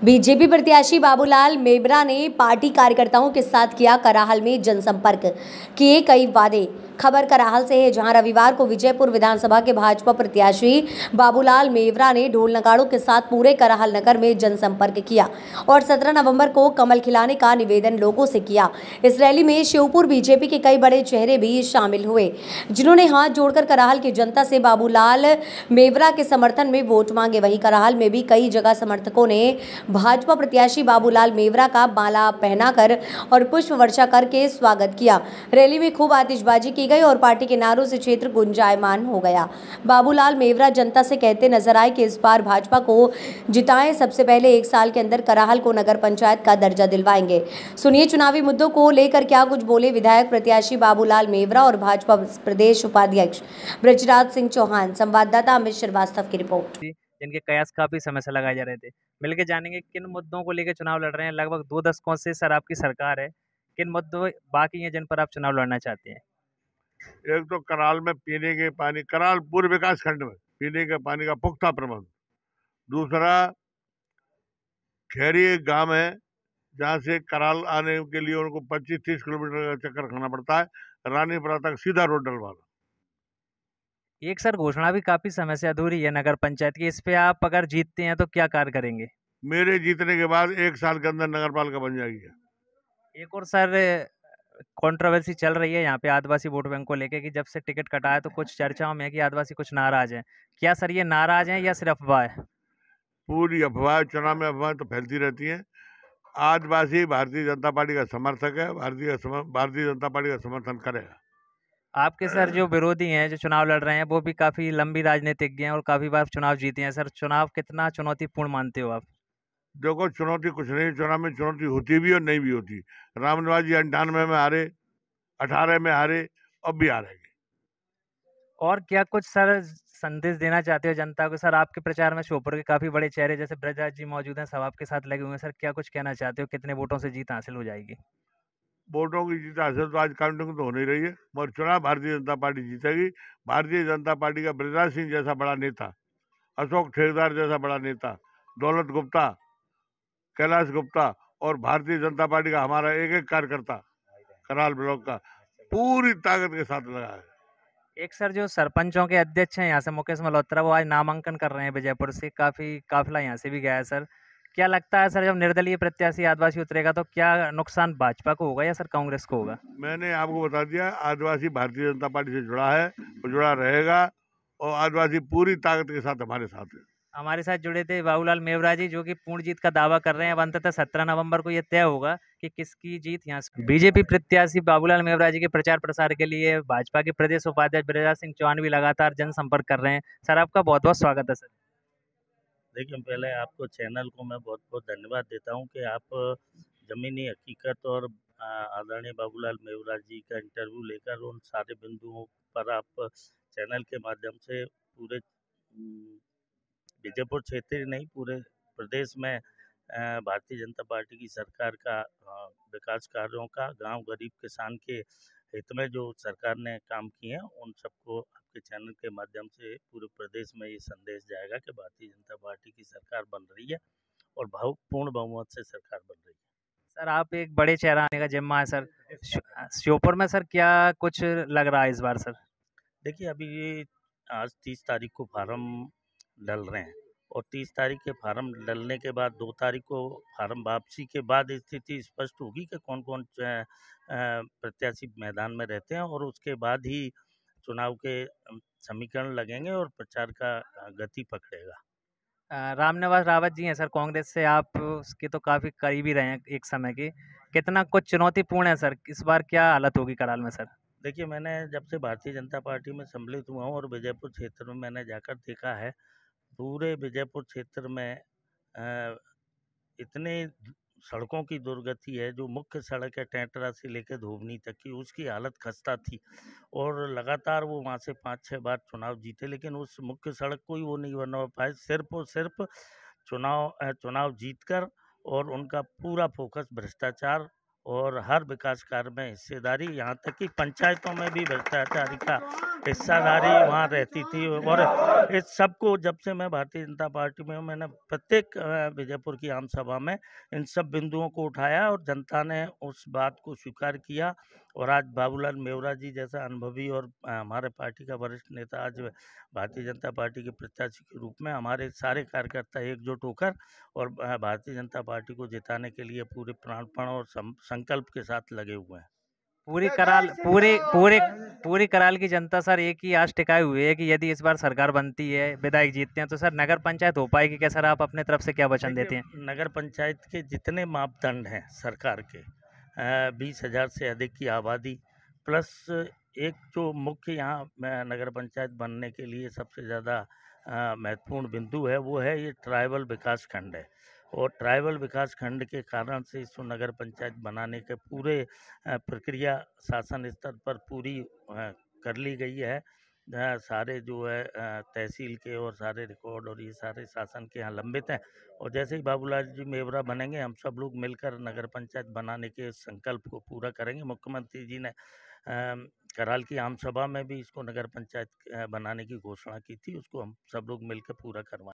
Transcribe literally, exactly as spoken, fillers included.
BJP प्रत्याशी बाबूलाल मेवरा ने party कार्यकर्ताओं के साथ किया कराहल में जनसंपर्क, किए कई वादे। खबर कराहल से है, जहां रविवार को विजयपुर विधानसभा के भाजपा प्रत्याशी बाबूलाल मेवरा ने ढोल नगाड़ों के साथ पूरे कराहल नगर में जनसंपर्क किया और सत्रह नवंबर को कमल खिलाने का निवेदन लोगों से किया। इस रैली में श्योपुर बीजेपी के कई बड़े चेहरे भी शामिल हुए, जिन्होंने हाथ जोड़कर कराहल की जनता से बाबूलाल मेवरा के समर्थन में वोट मांगे। वहीं कराहल में भी कई जगह समर्थकों ने भाजपा प्रत्याशी बाबूलाल मेवरा का माला पहनाकर और पुष्प वर्षा करके स्वागत किया। रैली में खूब आतिशबाजी की गई और पार्टी के नारों से क्षेत्र गुंजायमान हो गया। बाबूलाल मेवरा जनता से कहते नजर आए कि इस बार भाजपा को जिताएं, सबसे पहले एक साल के अंदर कराहल को नगर पंचायत का दर्जा दिलवाएंगे। सुनिए चुनावी मुद्दों को लेकर क्या कुछ बोले विधायक प्रत्याशी बाबूलाल मेवरा और भाजपा प्रदेश उपाध्यक्ष ब्रजराज सिंह चौहान। संवाददाता अमित श्रीवास्तव की रिपोर्ट। जिनके कयास काफी समय से लगाए जा रहे थे, मिलके जानेंगे किन मुद्दों को लेकर चुनाव लड़ रहे हैं। लगभग दो दशकों से सर आपकी सरकार है, किन मुद्दों बाकी हैं जिन पर आप चुनाव लड़ना चाहते हैं? एक तो कराल में पीने के पानी, कराल पूर्व विकास खंड में पीने के पानी का पुख्ता प्रबंध। दूसरा, खैरी एक गांव है जहां से कराल आने के लिए उनको पच्चीस तीस किलोमीटर का चक्कर खाना पड़ता है। रानीपुरा तक सीधा रोड डलवाना। एक सर घोषणा भी काफी समय से अधूरी है नगर पंचायत की, इस पे आप अगर जीतते हैं तो क्या कार्य करेंगे? मेरे जीतने के बाद एक साल के अंदर नगर पालिका बन जाएगी। एक और सर कंट्रोवर्सी चल रही है यहाँ पे आदिवासी वोट बैंक को लेके कि जब से टिकट कटा है तो कुछ चर्चाओं में है कि आदिवासी कुछ नाराज हैं। क्या सर ये नाराज हैं या सिर्फ अफवाह है? पूरी अफवाह, चुनाव में अफवाह तो फैलती रहती हैं। आदिवासी भारतीय जनता पार्टी का समर्थक है, भारतीय भारतीय जनता पार्टी का समर्थन करेगा। आपके सर जो विरोधी हैं जो चुनाव लड़ रहे हैं वो भी काफी लंबी राजनीतिज्ञ हैं और काफी बार चुनाव जीते हैं। सर चुनाव कितना चुनौतीपूर्ण मानते हो आप? देखो, चुनौती कुछ नहीं, चुनाव में चुनौती होती भी और नहीं भी होती। रामनिवास जी अंठानवे में हारे, अठारह में हारे, अब भी हारेंगे। और क्या कुछ सर संदेश देना चाहते हो जनता को? सर आपके प्रचार में श्योपुर के काफी बड़े चेहरे जैसे ब्रजराज जी मौजूद हैं, सब आपके साथ लगे हुए हैं। सर क्या कुछ कहना चाहते हो? कितने वोटों से जीत हासिल हो जाएगी? वोटों की जीत हासिल तो आज काउंटिंग तो हो नहीं रही है, मगर चुनाव भारतीय जनता पार्टी जीतेगी। भारतीय जनता पार्टी का ब्रजराज सिंह जैसा बड़ा नेता, अशोक ठेकेदार जैसा बड़ा नेता, दौलत गुप्ता, कैलाश गुप्ता और भारतीय जनता पार्टी का हमारा एक एक कार्यकर्ता कराल ब्लॉक का पूरी ताकत के साथ लगा है। एक सर जो सरपंचों के अध्यक्ष हैं यहाँ से मुकेश मल्होत्रा, वो आज नामांकन कर रहे हैं विजयपुर से, काफी काफिला यहाँ से भी गया है। सर क्या लगता है सर जब निर्दलीय प्रत्याशी आदिवासी उतरेगा तो क्या नुकसान भाजपा को होगा या सर कांग्रेस को होगा? मैंने आपको बता दिया, आदिवासी भारतीय जनता पार्टी से जुड़ा है, वो जुड़ा रहेगा और आदिवासी पूरी ताकत के साथ हमारे साथ है। हमारे साथ जुड़े थे बाबूलाल मेवरा जी, जो कि पूर्ण जीत का दावा कर रहे हैं। अब अंततः सत्रह नवंबर को यह तय होगा कि किसकी जीत यहाँ से। बीजेपी प्रत्याशी बाबूलाल मेवरा जी के प्रचार प्रसार के लिए भाजपा के प्रदेश उपाध्यक्ष ब्रजराज सिंह चौहान भी लगातार जनसंपर्क कर रहे हैं। सर आपका बहुत बहुत स्वागत है। सर देखिए, पहले आपको चैनल को मैं बहुत बहुत धन्यवाद देता हूं कि आप ज़मीनी हकीकत और आदरणीय बाबूलाल मेवरा जी का इंटरव्यू लेकर उन सारे बिंदुओं पर आप चैनल के माध्यम से पूरे विजयपुर क्षेत्र ही नहीं पूरे प्रदेश में भारतीय जनता पार्टी की सरकार का विकास कार्यों का, गांव गरीब किसान के हित में जो सरकार ने काम किए हैं, उन सबको आपके चैनल के माध्यम से पूरे प्रदेश में ये संदेश जाएगा कि भारतीय जनता पार्टी की सरकार बन रही है और भाव पूर्ण बहुमत से सरकार बन रही है। सर आप एक बड़े चेहरा आने का जिम्मा है सर श्योपुर में, सर क्या कुछ लग रहा है इस बार? सर देखिए, अभी आज तीस तारीख को फार्म डल रहे हैं और तीस तारीख के फार्म डलने के बाद दो तारीख को फार्म वापसी के बाद स्थिति स्पष्ट होगी कि कौन कौन प्रत्याशी मैदान में रहते हैं और उसके बाद ही चुनाव के समीकरण लगेंगे और प्रचार का गति पकड़ेगा। रामनिवास रावत जी हैं सर कांग्रेस से, आप उसके तो काफ़ी करीबी रहे हैं एक समय के, कितना कुछ चुनौतीपूर्ण है सर इस बार, क्या हालत होगी कराल में? सर देखिए, मैंने जब से भारतीय जनता पार्टी में सम्मिलित हुआ हूँ और विजयपुर क्षेत्र में मैंने जाकर देखा है, पूरे विजयपुर क्षेत्र में इतने सड़कों की दुर्गति है। जो मुख्य सड़क है टेंटरा से लेकर धोबनी तक की, उसकी हालत खस्ता थी और लगातार वो वहाँ से पाँच छः बार चुनाव जीते, लेकिन उस मुख्य सड़क को ही वो नहीं बना पाए। सिर्फ और सिर्फ चुनाव चुनाव जीतकर और उनका पूरा फोकस भ्रष्टाचार और हर विकास कार्य में हिस्सेदारी, यहाँ तक कि पंचायतों में भी भ्रष्टाचारी का हिस्सादारी वहाँ रहती थी। और इस सबको, जब से मैं भारतीय जनता पार्टी में हूँ, मैंने प्रत्येक अ, विजयपुर की आम सभा में इन सब बिंदुओं को उठाया और जनता ने उस बात को स्वीकार किया। और आज बाबूलाल मेवरा जी जैसा अनुभवी और अ, हमारे पार्टी का वरिष्ठ नेता आज भारतीय जनता पार्टी के प्रत्याशी के रूप में हमारे सारे कार्यकर्ता एकजुट होकर और अ, भारतीय जनता पार्टी को जिताने के लिए पूरे प्राणपण और सं- संकल्प के साथ लगे हुए हैं। पूरी कराल पूरे पूरे पूरी कराल की जनता सर एक ही आस टिकाए हुए है कि यदि इस बार सरकार बनती है, विधायक जीतते हैं, तो सर नगर पंचायत हो पाएगी क्या? सर आप अपने तरफ से क्या वचन देते हैं? देखिए, नगर पंचायत के जितने मापदंड हैं सरकार के, बीस हजार से अधिक की आबादी प्लस एक जो मुख्य यहाँ अ, नगर पंचायत बनने के लिए सबसे ज़्यादा अ, महत्वपूर्ण बिंदु है, वो है ये ट्राइबल विकास खंड है। और ट्राइबल विकास खंड के कारण से इसको नगर पंचायत बनाने के पूरे अ, प्रक्रिया शासन स्तर पर पूरी अ, कर ली गई है। अ, सारे जो है अ, तहसील के और सारे रिकॉर्ड और ये सारे शासन के यहाँ लंबित हैं। और जैसे ही बाबूलाल जी मेवरा बनेंगे, हम सब लोग मिलकर नगर पंचायत बनाने के संकल्प को पूरा करेंगे। मुख्यमंत्री जी ने अम, कराल की आम सभा में भी इसको नगर पंचायत अ, बनाने की घोषणा की थी, उसको हम सब लोग मिलकर पूरा करवाएंगे।